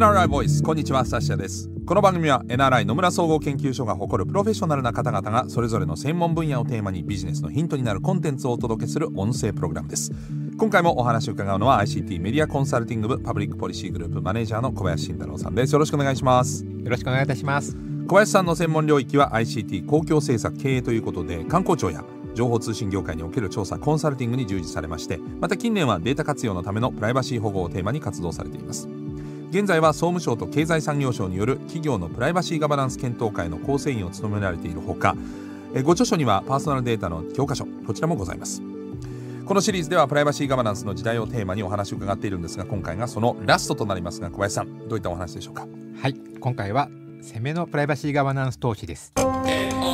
NRI ボイス、こんにちは、サッシャです。この番組は NRI 野村総合研究所が誇るプロフェッショナルな方々がそれぞれの専門分野をテーマにビジネスのヒントになるコンテンツをお届けする音声プログラムです。今回もお話を伺うのは ICT メディアコンサルティング部パブリックポリシーグループマネージャーの小林慎太郎さんです。よろしくお願いします。 よろしくお願いいたします。 小林さんの専門領域は ICT 公共政策経営ということで、観光庁や情報通信業界における調査コンサルティングに従事されまして、また近年はデータ活用のためのプライバシー保護をテーマに活動されています。現在は総務省と経済産業省による企業のプライバシーガバナンス検討会の構成員を務められているほか、ご著書にはパーソナルデータの教科書、こちらもございます。このシリーズではプライバシーガバナンスの時代をテーマにお話を伺っているんですが、今回がそのラストとなりますが、小林さん、どういったお話でしょうか。 はい、今回は攻めのプライバシーガバナンス投資です。 NRI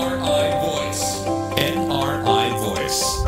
Voice。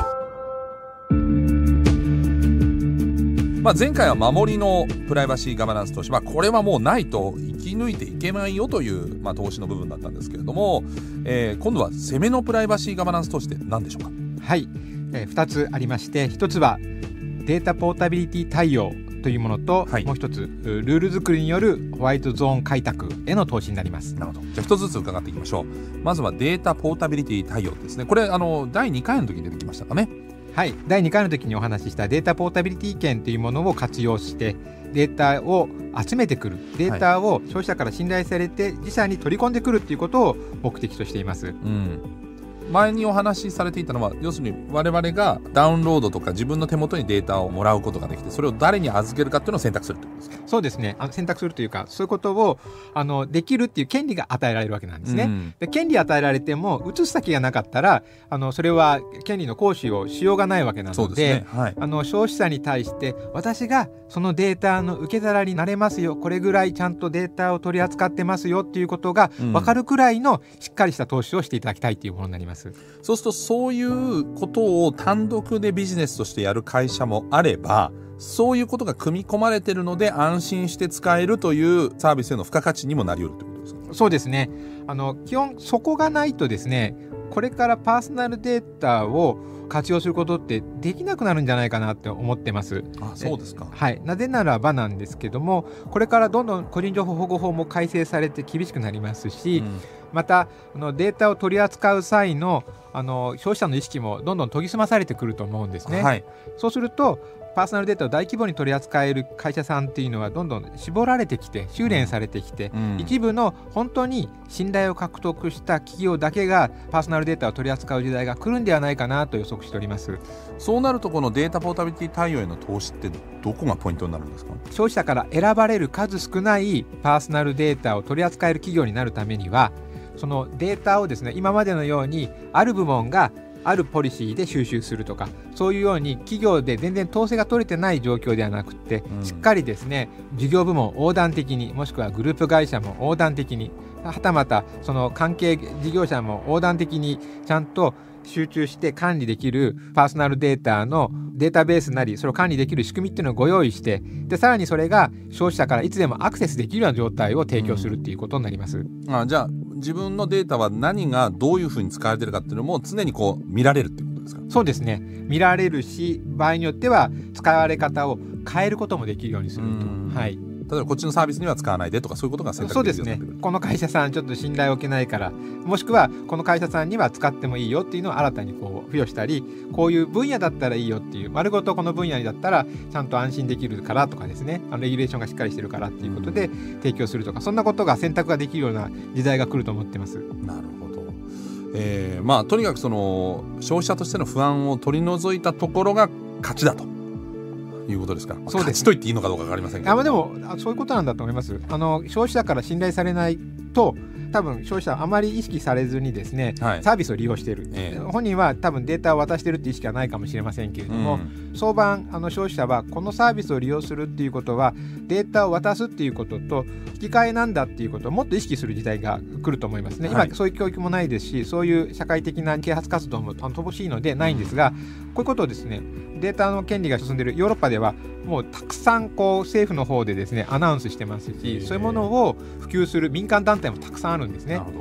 前回は守りのプライバシーガバナンス投資、これはもうないと生き抜いていけないよという、投資の部分だったんですけれども、今度は攻めのプライバシーガバナンス投資って何でしょうか。 はい、2つありまして、1つはデータポータビリティ対応というものと、もう1つルール作りによるホワイトゾーン開拓への投資になります。 なるほど。じゃあ1つずつ伺っていきましょう。まずはデータポータビリティ対応ですね。これ第2回の時に出てきましたかね。 はい、第2回の時にお話ししたデータポータビリティ券というものを活用してデータを集めてくる、データを消費者から信頼されて自社に取り込んでくるということを目的としています。 前にお話しされていたのは、要するに我々がダウンロードとか自分の手元にデータをもらうことができて、それを誰に預けるかっていうのを選択するということですか。 そうですね、選択するというか、そういうことをできるっていう権利が与えられるわけなんですね。で、権利与えられても移す先がなかったらそれは権利の行使をしようがないわけなので、消費者に対して私がそのデータの受け皿になれますよ、これぐらいちゃんとデータを取り扱ってますよっていうことが分かるくらいのしっかりした投資をしていただきたいというものになります。 そうすると、そういうことを単独でビジネスとしてやる会社もあれば、そういうことが組み込まれているので安心して使えるというサービスへの付加価値にもなり得るということですか。 そうですね、基本そこがないとですね、これからパーソナルデータを活用することってできなくなるんじゃないかなって思ってます。 そうですか。 はい、なぜならばなんですけども、これからどんどん個人情報保護法も改正されて厳しくなりますし、またデータを取り扱う際の消費者の意識もどんどん研ぎ澄まされてくると思うんですね。そうするとパーソナルデータを大規模に取り扱える会社さんっていうのはどんどん絞られてきて修練されてきて、一部の本当に信頼を獲得した企業だけがパーソナルデータを取り扱う時代が来るんではないかなと予測しております。 そうなると、このデータポータビリティ対応への投資ってどこがポイントになるんですか。 消費者から選ばれる数少ないパーソナルデータを取り扱える企業になるためには、そのデータをですね、今までのようにある部門があるポリシーで収集するとか、そういうように企業で全然統制が取れてない状況ではなくて、しっかりですね、事業部門横断的に、もしくはグループ会社も横断的に、はたまたその関係事業者も横断的にちゃんと集中して管理できるパーソナルデータのデータベースなり、それを管理できる仕組みっていうのをご用意して、でさらにそれが消費者からいつでもアクセスできるような状態を提供するっていうことになります。 じゃあ自分のデータは何がどういうふうに使われているかっていうのも常に見られるっていうことですか。 そうですね、見られるし、場合によっては使われ方を変えることもできるようにすると。 例えばこっちのサービスには使わないでとか、そういうことが選択できるようになってくる。 そうですね、この会社さんちょっと信頼を受けないから、もしくはこの会社さんには使ってもいいよっていうのを新たに付与したり、こういう分野だったらいいよっていう、丸ごとこの分野だったらちゃんと安心できるからとかですね、レギュレーションがしっかりしてるからっていうことで提供するとか、そんなことが選択ができるような時代が来ると思ってます。 なるほど。とにかくその消費者としての不安を取り除いたところが勝ちだということですか。 そうです。 勝ちと言っていいのかどうか分かりませんけど、 でもそういうことなんだと思います。消費者から信頼されないと、多分消費者はあまり意識されずにですね、サービスを利用している、本人は多分データを渡しているっていう意識はないかもしれませんけれども、相場消費者はこのサービスを利用するっていうことはデータを渡すっていうことと引き換えなんだっていうことをもっと意識する時代が来ると思いますね。今そういう教育もないですし、そういう社会的な啓発活動も乏しいのでないんですが、こういうことをですね、データの権利が進んでいるヨーロッパではもうたくさん政府の方でですねアナウンスしてますし、そういうものを普及する民間団体もたくさんあるんですね。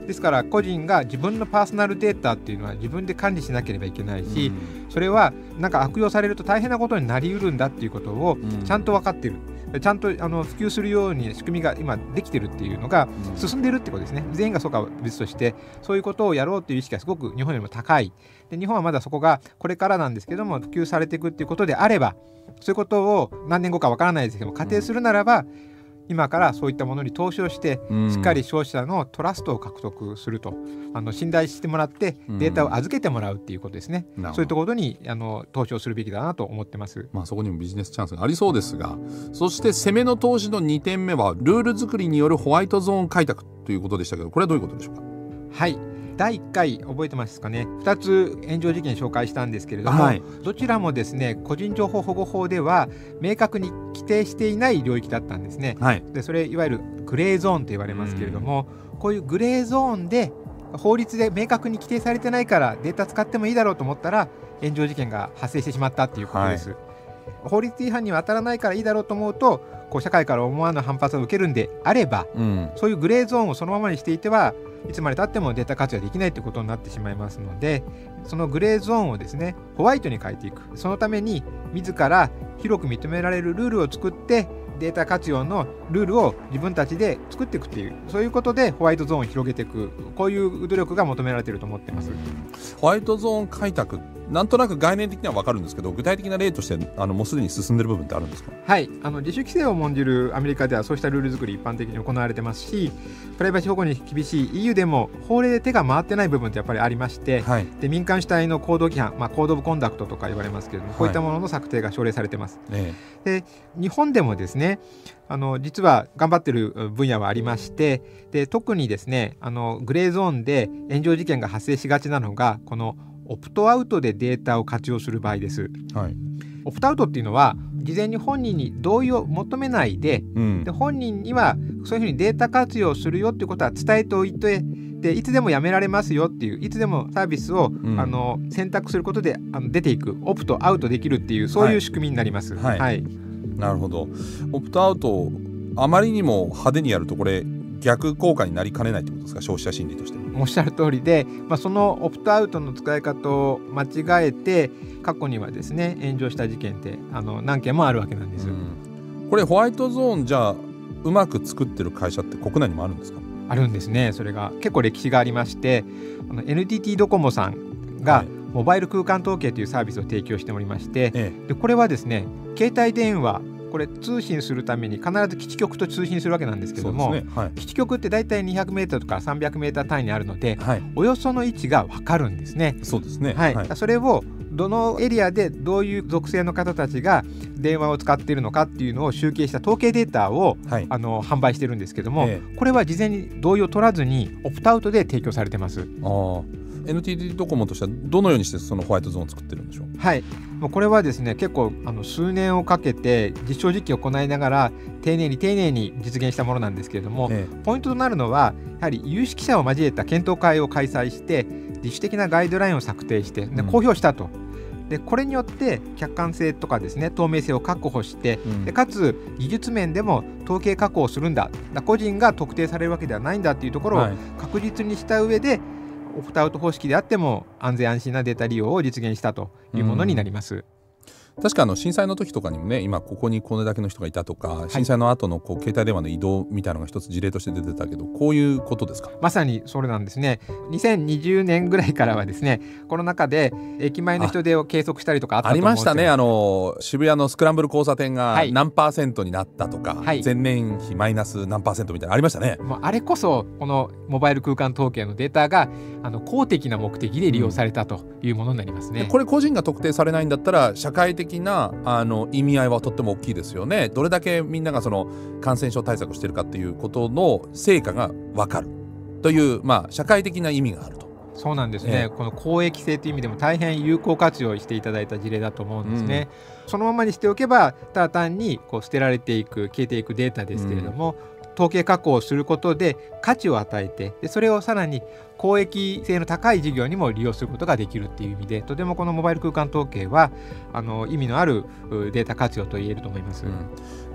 ですから個人が自分のパーソナルデータっていうのは自分で管理しなければいけないし、それはなんか悪用されると大変なことになりうるんだっていうことをちゃんと分かっている、ちゃんと普及するように仕組みが今できてるっていうのが進んでるってことですね。全員がそうかは別として、そういうことをやろうという意識がすごく日本よりも高い。で日本はまだそこがこれからなんですけども、普及されていくっていうことであれば、そういうことを何年後かわからないですけども仮定するならば、今からそういったものに投資をしてしっかり消費者のトラストを獲得すると、信頼してもらってデータを預けてもらうっていうことですね。そういうところに投資をするべきだなと思ってます。 そこにもビジネスチャンスがありそうですが、そして攻めの投資の2点目はルール作りによるホワイトゾーン開拓ということでしたけど、これはどういうことでしょうか。 はい、第1回覚えてますかね。2つ炎上事件紹介したんですけれども、どちらもですね個人情報保護法では明確に規定していない領域だったんですね。でそれいわゆるグレーゾーンと言われますけれども、こういうグレーゾーンで法律で明確に規定されてないからデータ使ってもいいだろうと思ったら炎上事件が発生してしまったっていうことです。法律違反には当たらないからいいだろうと思うと、社会から思わぬ反発を受けるんであれば、そういうグレーゾーンをそのままにしていてはいつまでたってもデータ活用できないということになってしまいますので、そのグレーゾーンをですねホワイトに変えていく。そのために自ら広く認められるルールを作ってデータ活用のルールを自分たちで作っていくっていう、そういうことでホワイトゾーンを広げていく、こういう努力が求められていると思っています。 ホワイトゾーン開拓、なんとなく概念的には分かるんですけど、具体的な例としてもうすでに進んでる部分ってあるんですか。 はい、自主規制を重んじるアメリカではそうしたルール作り一般的に行われてますし、プライバシー保護に厳しい EU でも法令で手が回ってない部分ってやっぱりありまして、で民間主体の行動規範、コードオブコンダクトとか言われますけれども、こういったものの策定が奨励されてます。で日本でもですね実は頑張ってる分野はありまして、で特にですねグレーゾーンで炎上事件が発生しがちなのがこのオプトアウトでデータを活用する場合です。オプトアウトっていうのは事前に本人に同意を求めないで、で本人にはそういうふうにデータ活用するよっていうことは伝えておいて、でいつでもやめられますよっていう、いつでもサービスを、選択することで出ていく、オプトアウトできるっていう、そういう仕組みになります。 なるほど。オプトアウトをあまりにも派手にやるとこれ逆効果になりかねないってことですか、消費者心理として。 おっしゃる通りで、そのオプトアウトの使い方を間違えて過去にはですね炎上した事件って何件もあるわけなんです。 これホワイトゾーンじゃあうまく作ってる会社って国内にもあるんですか。 あるんですね。それが結構歴史がありまして、NTT ドコモさんがモバイル空間統計というサービスを提供しておりまして、でこれはですね携帯電話これ通信するために必ず基地局と通信するわけなんですけども、基地局ってだいたい200メートルとか300メーター単位にあるので、およその位置が分かるんですね。 そうですね。 それをどのエリアでどういう属性の方たちが電話を使っているのかっていうのを集計した統計データを、販売してるんですけども、これは事前に同意を取らずにオプトアウトで提供されてます。 NTT ドコモとしてはどのようにしてそのホワイトゾーンを作ってるんでしょう。 もうこれはですね結構数年をかけて実証実験を行いながら丁寧に実現したものなんですけれども、ポイントとなるのはやはり有識者を交えた検討会を開催して自主的なガイドラインを策定して公表したと。でこれによって客観性とかですね透明性を確保して、でかつ技術面でも統計確保するんだ、個人が特定されるわけではないんだというところを確実にした上で、オプトアウト方式であっても安全安心なデータ利用を実現したというものになります。 確か震災の時とかにもね、今ここにこれだけの人がいたとか、震災の後の携帯電話の移動みたいなのが一つ事例として出てたけど、こういうことですか。 まさにそれなんですね。2020年ぐらいからはですねコロナ禍で駅前の人出を計測したりとかありましたね。 渋谷のスクランブル交差点が何%になったとか、前年比マイナス何%みたいなのありましたね。 あれこそこのモバイル空間統計のデータが公的な目的で利用されたというものになりますね。 これ個人が特定されないんだったら社会的な意味合いはとっても大きいですよね。どれだけみんながその感染症対策してるかっていうことの成果が分かるという、社会的な意味があると。 そうなんですね。この公益性という意味でも大変有効活用していただいた事例だと思うんですね。そのままにしておけばただ単に捨てられていく消えていくデータですけれども、統計確保をすることで価値を与えて、でそれをさらに公益性の高い事業にも利用することができるっていう意味で、とてもこのモバイル空間統計は意味のあるデータ活用と言えると思います。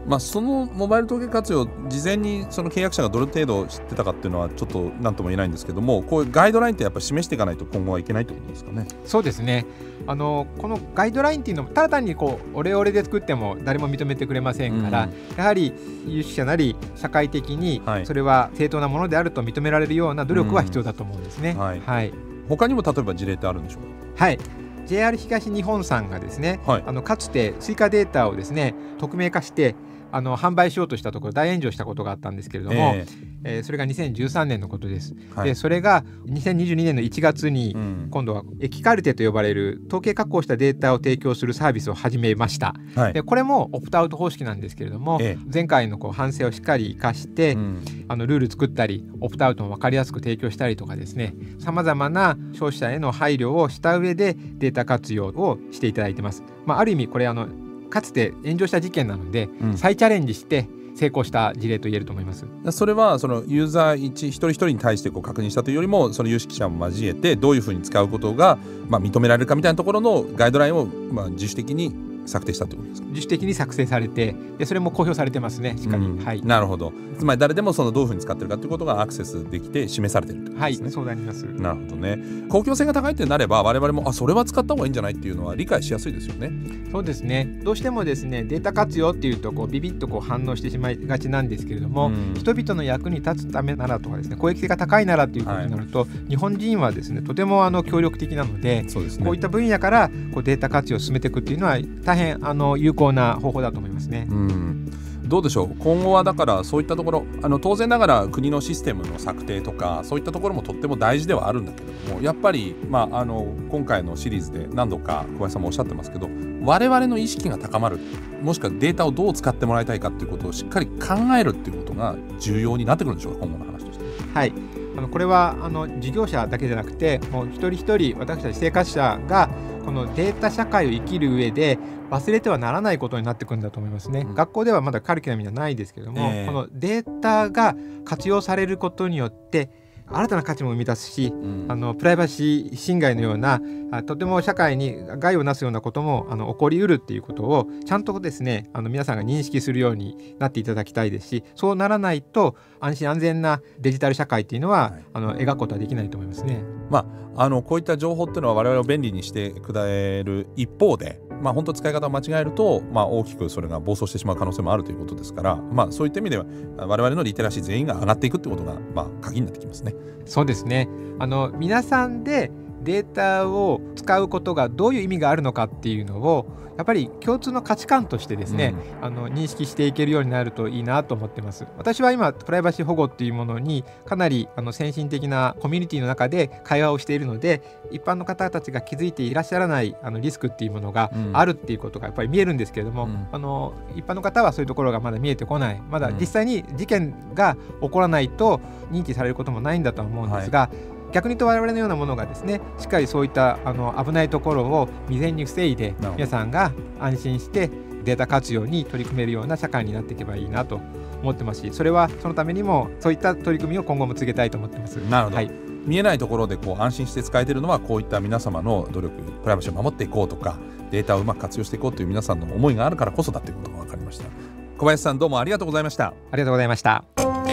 そのモバイル統計活用、事前にその契約者がどれ程度知ってたかっていうのはちょっと何とも言えないんですけども、こういうガイドラインってやっぱり示していかないと今後はいけないってことですかね。 そうですね。このガイドラインっていうのもただ単にオレオレで作っても誰も認めてくれませんから、やはり有識者なり社会的にそれは正当なものであると認められるような努力は必要だと思うんですね。 他にも例えば事例ってあるんでしょうか。 はい、JR 東日本さんがですね、かつて追加データをですね匿名化して販売しようとしたところ大炎上したことがあったんですけれども、それが2013年のことです。でそれが2022年の1月に今度はエキカルテと呼ばれる統計加工したデータを提供するサービスを始めました。でこれもオプトアウト方式なんですけれども、前回の反省をしっかり生かして、ルール作ったりオプトアウトも分かりやすく提供したりとかですね、さまざまな消費者への配慮をした上でデータ活用をしていただいてます。ある意味これかつて炎上した事件なので、再チャレンジして成功した事例と言えると思います。 それはそのユーザー一人一人に対して確認したというよりも、その有識者も交えてどういうふうに使うことが認められるかみたいなところのガイドラインを自主的に策定したということですか。 自主的に作成されて、でそれも公表されてますね、しっかり。なるほど。つまり誰でもどういうふうに使ってるかということがアクセスできて示されているということですね。 そうなります。 なるほどね。公共性が高いってなれば我々もそれは使った方がいいんじゃないっていうのは理解しやすいですよね。 そうですね。どうしてもですねデータ活用っていうとビビッと反応してしまいがちなんですけれども、人々の役に立つためならとかですね、公益性が高いならということになると、日本人はですねとても協力的なので、こういった分野からデータ活用を進めていくっていうのは大変有効な方法だと思いますね。 どうでしょう。今後はだからそういったところ当然ながら国のシステムの策定とかそういったところもとっても大事ではあるんだけれども、やっぱり、今回のシリーズで何度か小林さんもおっしゃってますけど、我々の意識が高まる、もしくはデータをどう使ってもらいたいかということをしっかり考えるっていうことが重要になってくるんでしょうか、今後の話として。 これは事業者だけじゃなくて、もう一人一人私たち生活者がこのデータ社会を生きる上で忘れてはならないことになってくるんだと思いますね。学校ではまだカリキュラムにはないですけども、このデータが活用されることによって新たな価値も生み出すし、プライバシー侵害のようなとても社会に害をなすようなことも起こりうるっていうことをちゃんとですね皆さんが認識するようになっていただきたいですし、そうならないと安心安全なデジタル社会っていうのは描くことはできないと思いますね。 こういった情報っていうのは我々を便利にしてくれる一方で、本当使い方を間違えると、大きくそれが暴走してしまう可能性もあるということですから、そういった意味では我々のリテラシー全員が上がっていくってことが、鍵になってきますね。 そうですね。皆さんでデータを使うことがどういう意味があるのかっていうのをやっぱり共通の価値観としてですね、認識していけるようになるといいなと思ってます。私は今プライバシー保護っていうものにかなり先進的なコミュニティの中で会話をしているので、一般の方たちが気づいていらっしゃらないリスクっていうものがあるっていうことがやっぱり見えるんですけれども、一般の方はそういうところがまだ見えてこない、まだ実際に事件が起こらないと認知されることもないんだとは思うんですが、逆に言うと我々のようなものがですねしっかりそういった危ないところを未然に防いで皆さんが安心してデータ活用に取り組めるような社会になっていけばいいなと思ってますし、それはそのためにもそういった取り組みを今後も続けたいと思ってます。 なるほど、見えないところで安心して使えているのはこういった皆様の努力、プライバシーを守っていこうとかデータをうまく活用していこうという皆さんの思いがあるからこそだということが分かりました。小林さん、どうもありがとうございました。 ありがとうございました。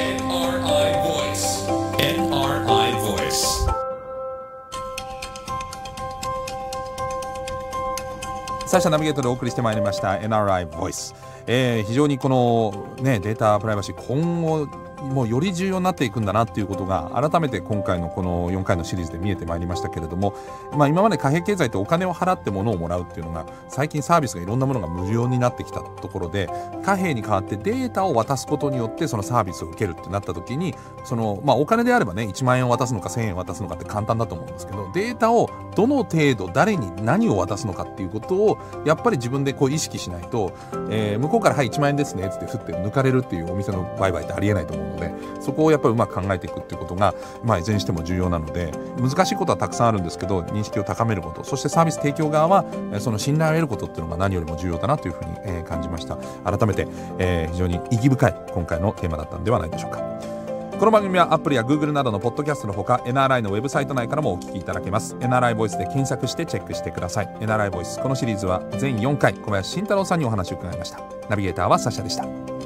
サーシャナビゲートでお送りしてまいりました NRI Voice、非常にこの、データプライバシー今後もうより重要になっていくんだなっていうことが改めて今回のこの4回のシリーズで見えてまいりましたけれども、今まで貨幣経済ってお金を払って物をもらうっていうのが最近サービスがいろんなものが無料になってきたところで、貨幣に代わってデータを渡すことによってそのサービスを受けるってなった時にお金であればね1万円を渡すのか1000円を渡すのかって簡単だと思うんですけど、データをどの程度誰に何を渡すのかっていうことをやっぱり自分で意識しないと、向こうからはい1万円ですねって振って抜かれるっていうお店の売買ってありえないと思うので、そこをやっぱりうまく考えていくっていうことがいずれにしても重要なので、難しいことはたくさんあるんですけど認識を高めること、そしてサービス提供側はその信頼を得ることっていうのが何よりも重要だなというふうに感じました。改めて非常に意義深い今回のテーマだったんではないでしょうか。 この番組はアップルや Google などのポッドキャストのほか NRI のウェブサイト内からもお聞きいただけます。 NRI ボイスで検索してチェックしてください。 NRI ボイス、このシリーズは全4回小林慎太郎さんにお話を伺いました。ナビゲーターはサシャでした。